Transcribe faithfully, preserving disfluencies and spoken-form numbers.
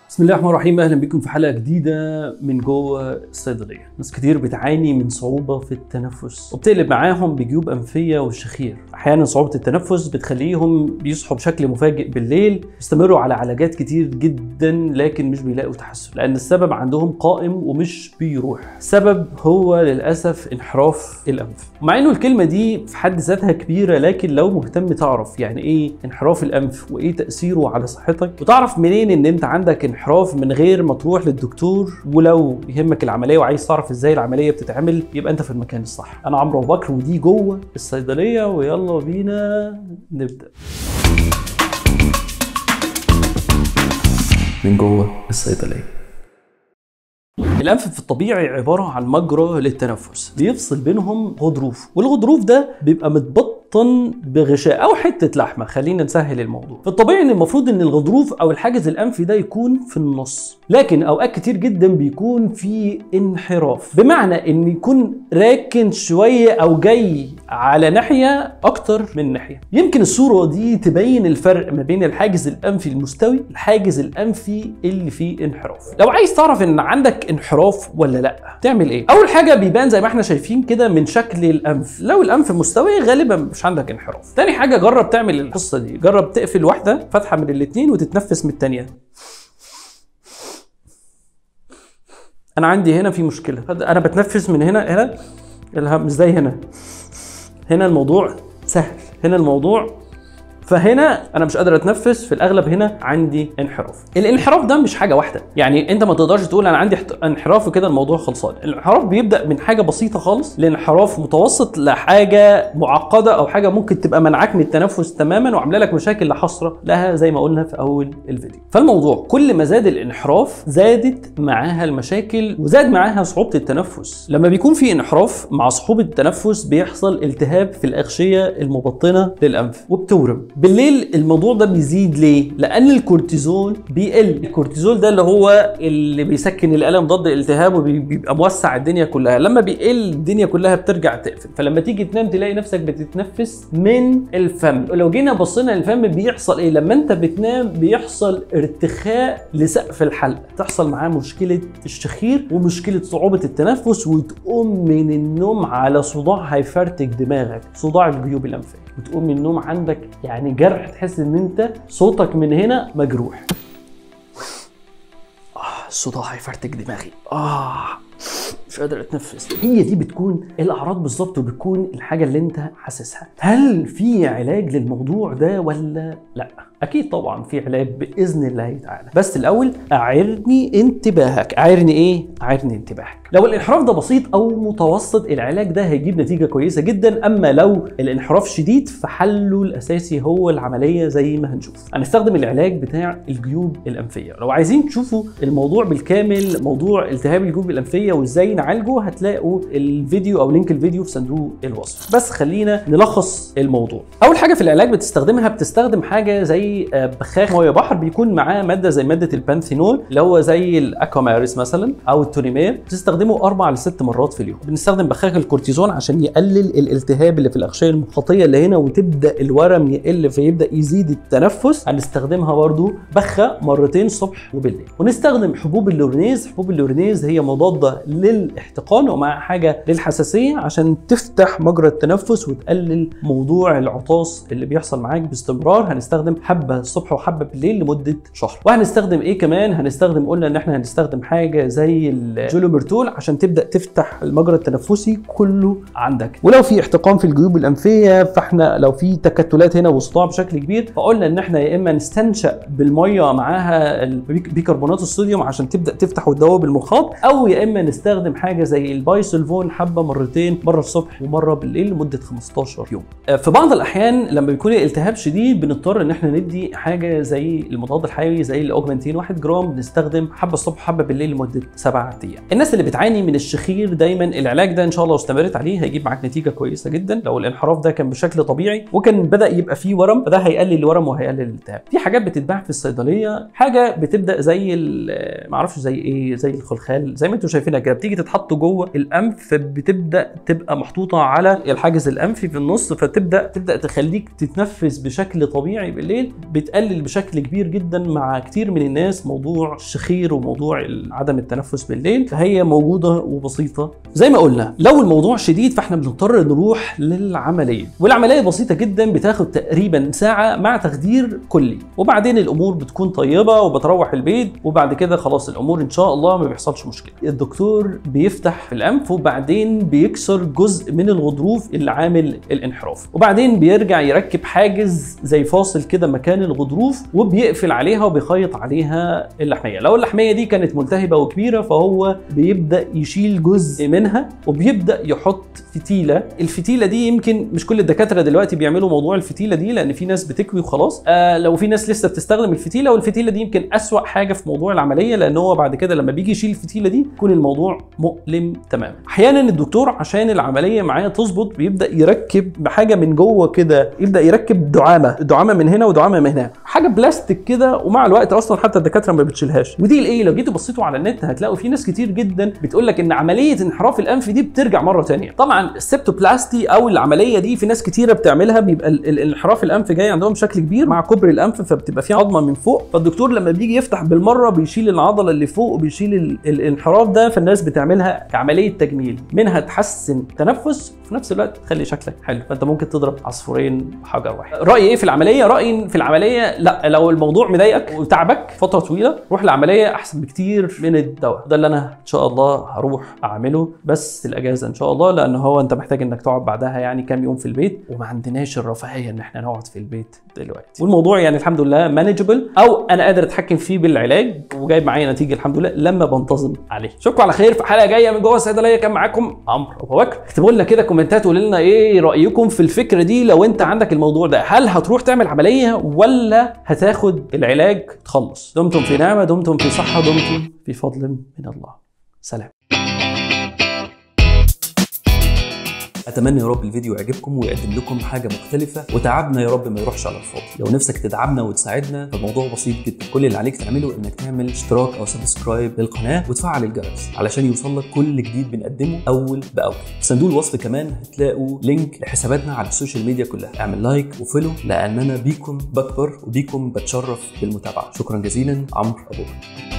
بسم الله الرحمن الرحيم. اهلا بكم في حلقه جديده من جوه الصيدليه. ناس كتير بتعاني من صعوبه في التنفس وبتقلب معاهم بجيوب انفيه وشخير. احيانا صعوبه التنفس بتخليهم بيصحوا بشكل مفاجئ بالليل، يستمروا على علاجات كتير جدا لكن مش بيلاقوا تحسن، لان السبب عندهم قائم ومش بيروح. السبب هو للاسف انحراف الانف. مع انه الكلمه دي في حد ذاتها كبيره، لكن لو مهتم تعرف يعني ايه انحراف الانف وايه تاثيره على صحتك، وتعرف منين ان انت عندك انحراف من غير ما تروح للدكتور، ولو يهمك العمليه وعايز تعرف ازاي العمليه بتتعمل، يبقى انت في المكان الصح. انا عمرو ابو بكر ودي جوه الصيدليه، ويلا بينا نبدا من جوه الصيدليه. الانف في الطبيعي عباره عن مجرى للتنفس بيفصل بينهم غضروف، والغضروف ده بيبقى متبطن بغشاء او حته لحمه. خلينا نسهل الموضوع. في الطبيعي ان المفروض ان الغضروف او الحاجز الانفي ده يكون في النص، لكن اوقات كتير جدا بيكون في انحراف، بمعنى ان يكون راكن شويه او جاي على ناحيه اكتر من ناحيه. يمكن الصوره دي تبين الفرق ما بين الحاجز الانفي المستوي والحاجز الانفي اللي فيه انحراف. لو عايز تعرف ان عندك انحراف ولا لا، تعمل ايه؟ اول حاجه بيبان زي ما احنا شايفين كده من شكل الانف. لو الانف مستوي غالبا مش عندك انحراف. تاني حاجه، جرب تعمل القصه دي. جرب تقفل واحده فتحه من الاثنين وتتنفس من الثانيه. انا عندي هنا في مشكله، انا بتنفس من هنا هنا مش زي هنا. هنا الموضوع سهل، هنا الموضوع، فهنا انا مش قادر اتنفس. في الاغلب هنا عندي انحراف. الانحراف ده مش حاجه واحده، يعني انت ما تقدرش تقول انا عندي انحراف وكده الموضوع خلصان. الانحراف بيبدا من حاجه بسيطه خالص لانحراف متوسط لحاجه معقده، او حاجه ممكن تبقى منعك من التنفس تماما وعامله لك مشاكل لا حصر لها زي ما قلنا في اول الفيديو. فالموضوع كل ما زاد الانحراف زادت معاها المشاكل وزاد معاها صعوبه التنفس. لما بيكون في انحراف مع صعوبه التنفس بيحصل التهاب في الاغشيه المبطنه للانف وبتورم. بالليل الموضوع ده بيزيد ليه؟ لأن الكورتيزول بيقل. الكورتيزول ده اللي هو اللي بيسكن الألم ضد الالتهاب وبيبقى موسع الدنيا كلها. لما بيقل الدنيا كلها بترجع تقفل، فلما تيجي تنام تلاقي نفسك بتتنفس من الفم. ولو جينا بصينا للفم بيحصل ايه؟ لما انت بتنام بيحصل ارتخاء لسقف الحلق، تحصل معاه مشكلة الشخير ومشكلة صعوبة التنفس، وتقوم من النوم على صداع هيفرتك دماغك، صداع الجيوب الأنفية، وتقوم من النوم عندك يعني جرح، تحس ان انت صوتك من هنا مجروح. اه الصداع هيفرتك دماغي، اه مش قادر اتنفس. هي دي بتكون الاعراض بالظبط، وبتكون الحاجه اللي انت حاسسها. هل في علاج للموضوع ده ولا لا؟ اكيد طبعا في علاج باذن الله تعالى، بس الاول اعرني انتباهك. اعرني ايه؟ اعرني انتباهك. لو الانحراف ده بسيط او متوسط العلاج ده هيجيب نتيجه كويسه جدا، اما لو الانحراف شديد فحله الاساسي هو العمليه زي ما هنشوف. هنستخدم العلاج بتاع الجيوب الانفيه. لو عايزين تشوفوا الموضوع بالكامل، موضوع التهاب الجيوب الانفيه وازاي نعالجه، هتلاقوا الفيديو او لينك الفيديو في صندوق الوصف. بس خلينا نلخص الموضوع. اول حاجه في العلاج بتستخدمها، بتستخدم حاجه زي بخاخ ميه بحر بيكون معاه ماده زي ماده البانثينول اللي هو زي الاكوماريس مثلا او التونيمير. بتستخدمه اربع لست مرات في اليوم. بنستخدم بخاخ الكورتيزون عشان يقلل الالتهاب اللي في الاغشيه المخاطيه اللي هنا، وتبدا الورم يقل فيبدا يزيد التنفس. هنستخدمها برضو بخه مرتين الصبح وبالليل. ونستخدم حبوب اللورنيز. حبوب اللورنيز هي مضاده للاحتقان ومع حاجه للحساسيه عشان تفتح مجرى التنفس وتقلل موضوع العطاس اللي بيحصل معاك باستمرار. هنستخدم حبه الصبح وحبه بالليل لمده شهر. وهنستخدم ايه كمان؟ هنستخدم، قلنا ان احنا هنستخدم حاجه زي الجولوميرتول عشان تبدا تفتح المجرى التنفسي كله عندك. ولو في احتقان في الجيوب الانفيه، فاحنا لو في تكتلات هنا وصداع بشكل كبير، فقلنا ان احنا يا اما نستنشق بالميه معاها بيكربونات الصوديوم عشان تبدا تفتح وتدوب المخاط، او يا اما نستخدم حاجه زي البايسلفون حبه مرتين، مره الصبح ومره بالليل لمده خمستاشر يوم. في بعض الاحيان لما بيكون الالتهاب شديد بنضطر ان احنا ندي حاجه زي المضاد الحيوي زي الاوجمنتين واحد جرام. بنستخدم حبه الصبح وحبه بالليل لمده سبعة ايام. الناس اللي بتعاني من الشخير دايما العلاج ده ان شاء الله لو استمرت عليه هيجيب معاك نتيجه كويسه جدا. لو الانحراف ده كان بشكل طبيعي وكان بدا يبقى فيه ورم، فده هيقلل الورم وهيقلل الالتهاب. في حاجات بتتباع في الصيدليه، حاجه بتبدا زي ما اعرفش زي ايه، زي الخلخال زي ما انتم شايفينها كده، بتيجي بتتحط جوه الانف، فبتبدا تبقى محطوطه على الحاجز الانفي في النص، فتبدا تبدا تخليك تتنفس بشكل طبيعي بالليل. بتقلل بشكل كبير جدا مع كتير من الناس موضوع الشخير وموضوع عدم التنفس بالليل، فهي موجوده وبسيطه. زي ما قلنا لو الموضوع شديد فاحنا بنضطر نروح للعمليه، والعمليه بسيطه جدا بتاخد تقريبا ساعه مع تخدير كلي، وبعدين الامور بتكون طيبه وبتروح البيت، وبعد كده خلاص الامور ان شاء الله ما بيحصلش مشكله. الدكتور بيفتح في الانف وبعدين بيكسر جزء من الغضروف اللي عامل الانحراف، وبعدين بيرجع يركب حاجز زي فاصل كده مكان الغضروف وبيقفل عليها وبيخيط عليها اللحميه. لو اللحميه دي كانت ملتهبه وكبيره فهو بيبدا يشيل جزء منها وبيبدا يحط فتيله. الفتيله دي يمكن مش كل الدكاتره دلوقتي بيعملوا موضوع الفتيله دي، لان في ناس بتكوي وخلاص. آه لو في ناس لسه بتستخدم الفتيله، والفتيله دي يمكن اسوأ حاجه في موضوع العمليه، لان هو بعد كده لما بيجي يشيل الفتيله دي يكون الموضوع مؤلم تماما. احيانا الدكتور عشان العمليه معاه تظبط بيبدا يركب بحاجه من جوه كده، يبدا يركب دعامه دعامه من هنا ودعامه من هنا، حاجه بلاستيك كده، ومع الوقت اصلا حتى الدكاتره ما بتشيلهاش. ودي الايه لو جيتوا بصيتوا على النت هتلاقوا في ناس كتير جدا بتقول لك ان عمليه انحراف الانف دي بترجع مره ثانيه. طبعا السبتوبلاستي او العمليه دي في ناس كتيره بتعملها، بيبقى الانحراف الانف جاي عندهم بشكل كبير مع كبر الانف، فبتبقى في عظمه من فوق، فالدكتور لما بيجي يفتح بالمره بيشيل العضله اللي فوق وبيشيل الانحراف ده. فالناس بتعملها كعمليه تجميل، منها تحسن تنفس في نفس الوقت تخلي شكلك حلو، فانت ممكن تضرب عصفورين بحجر واحد. رايي ايه في العمليه؟ رايي في العمليه لا، لو الموضوع مضايقك وتعبك فتره طويله روح العمليه احسن بكتير من الدواء. ده اللي انا ان شاء الله هروح اعمله بس الاجازه ان شاء الله، لان هو انت محتاج انك تقعد بعدها يعني كام يوم في البيت، وما عندناش الرفاهيه ان احنا نقعد في البيت دلوقتي، والموضوع يعني الحمد لله مانجبل، او انا قادر اتحكم فيه بالعلاج وجايب معايا نتيجه الحمد لله لما بنتظم عليه. اشوفكم على خير في حلقه جايه من جوه الصيدليه. كان معاكم عمرو ابو بكر. اكتبوا لنا كده كومنتات وقولوا لنا ايه رايكم في الفكره دي. لو انت عندك الموضوع ده هل هتروح تعمل عمليه ولا هتاخد العلاج تخلص؟ دمتم في نعمه، دمتم في صحه، دمتم في فضل من الله. سلام. اتمنى يا رب الفيديو يعجبكم ويقدم لكم حاجه مختلفه، وتعبنا يا رب ما يروحش على الفاضي. لو نفسك تدعمنا وتساعدنا فالموضوع بسيط جدا، كل اللي عليك تعمله انك تعمل اشتراك او سبسكرايب للقناه وتفعل الجرس علشان يوصلك كل جديد بنقدمه اول باول. في صندوق الوصف كمان هتلاقوا لينك لحساباتنا على السوشيال ميديا كلها، اعمل لايك وفولو لاننا بيكم بكبر وبيكم بتشرف بالمتابعه. شكرا جزيلا. عمرو ابو بكر.